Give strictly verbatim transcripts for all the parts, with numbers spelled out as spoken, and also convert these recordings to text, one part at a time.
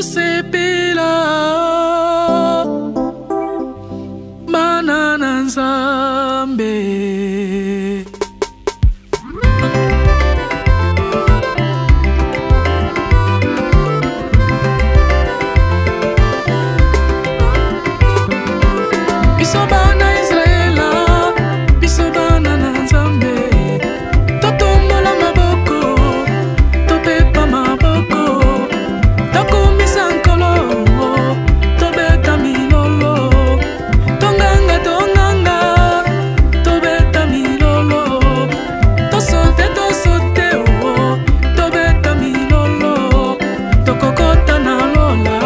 sepela bana na Nzambe. Biso bana Israela, biso bana na Nzambe, totombola maboko, topepa maboko, tokumisa nkolo, tobeta milolo, tonganga tonganga, tobeta milolo, tosote tosote oh, tobeta milolo, tokokota na lola.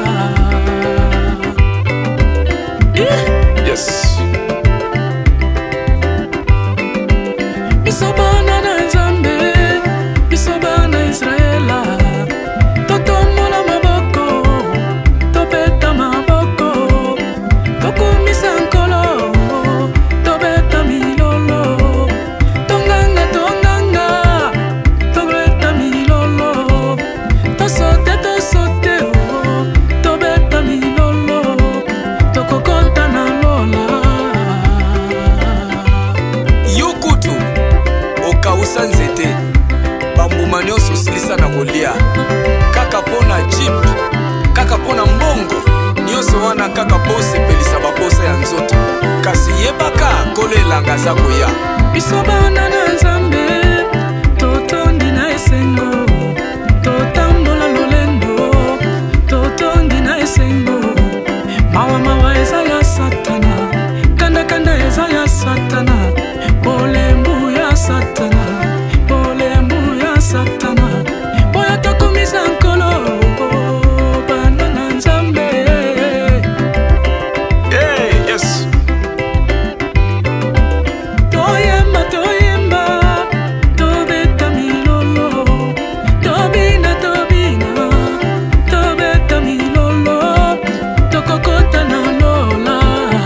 Yes. Biso bana na Nzambe, biso bana Israela, totombola maboko, tobeta maboko, tokumisa nkolo, tobeta milolo, tonganga tonganga, tobeta milolo, tosote tosote oh, tobeta milolo, tokokota na kausa nzete bambuma nyonso silisa na kolia kaka pona jeep kaka pona mbongo nyonso wana kaka pose pelisa baposa ya nzoto kasi yebaka kolelanga za koya. Biso bana na Nzambe totondi na esengo totambola lolendo totondi na esengo mawa mawa eza ya satana kanda kanda eza ya satana polembu ya satana polembu ya satana boya tokumisa nkolo bana na Nzambe. Hey, yes. Toyemba toyemba tobeta milolo tobina tobina tobeta milolo tokokota na lola.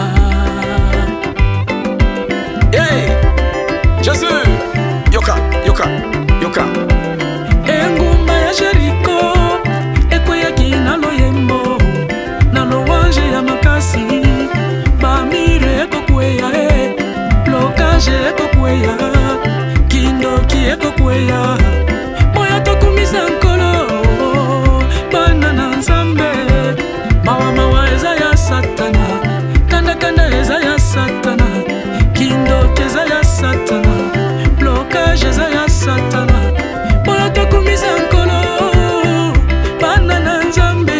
Hey, Jésus, yoka, yoka, yoka. Engumba ya Jericho, ekweyaki na loyembo, na louange ya makasi, bamire ekokweya, eh, blocage ekokweya, kindoki ekokweya, boya tokumisa nkolo, bana na Nzambe, mawa mawa eza ya satana, kanda kanda eza ya satana, kindoki eza ya satana, blocage eza ya satana, boya tokumisa nkolo, bana na Nzambe.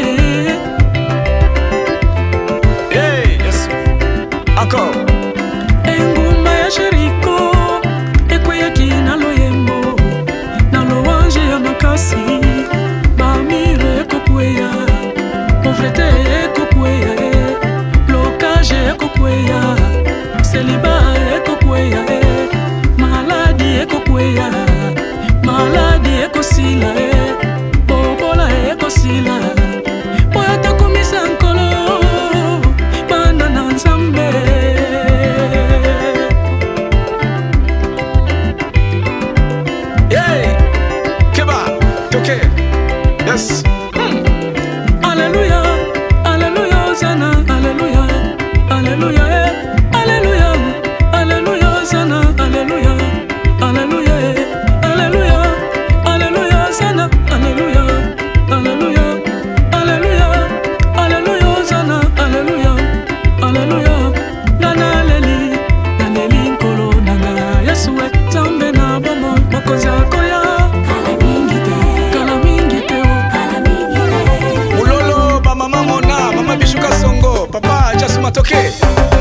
Hey, yes. Encore. Engumba ya Jericho, ekweyaki na loyembo, na louange ya makasi, bamire ekokweya, pauvreté ekokweya, blocage ekokweya, célibat ekokweya, maladie ekokweya, maladie ekosila, bobola ekosila, boya tokumisa nkolo, bana na Nzambe. Hey, keba, toke, yes. Hmm. Alléluia, alléluia, Hosanna, alléluia, alléluia, eh, alléluia, alléluia, Hosanna, alléluia, alléluia, eh, alléluia, alléluia, Hosanna, alléluia, alléluia, alléluia, alléluia, Hosanna, alléluia, alléluia, nana leli, naleli nkolo nanga Yesue, Nzambe na bomo, mokonzi akoya, kala mingi te, kala mingi te, kala mingi te. Mulolo, ba mama mona, mama bishuka songo, papa jasuma toke.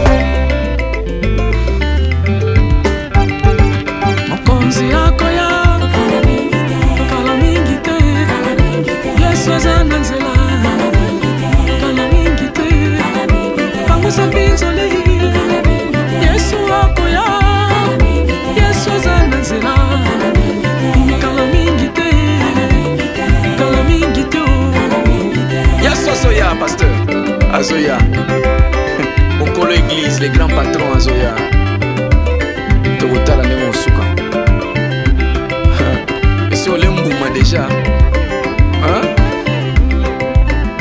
Mokonzi akoya, kala mingi te, kala mingi te, kala mingi te. Yesu aza na nzela, kala mingi te, kala mingi te, kala mingi te. Pangusa pinzoli, kala mingi te. Yesu akoya, kala mingi te. Yesu aza na nzela, kala mingi te, kala mingi te, kala mingi te, kala mingi te. Yesu azoya, pasteur, azoya. Mokolo église, les grands patrons azoya. Tokotala ndenge osuka. Esi olembuma déjà. Hein?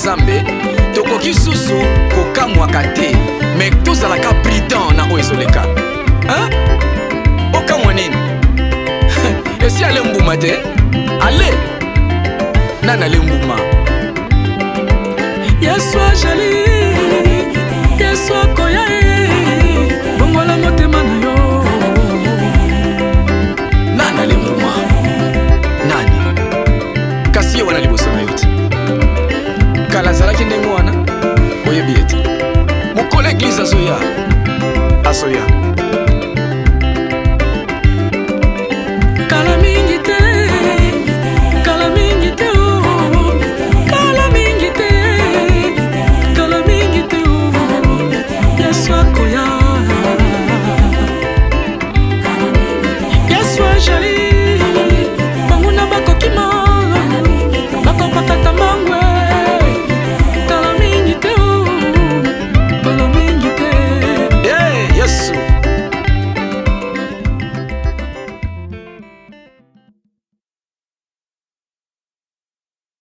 nzambe tokoki susu kokamwaka te me tozalaka prudent na oyo ezoleka okamwa nini esi ale mbuma te ale nani ale mbuma yesu ajali yesu akoya bongola motema na yo nani ale mbuma nani kasi ye wana liboso na yo te kala azalaki ndenge wana oyebi ete mokolo eglize azoya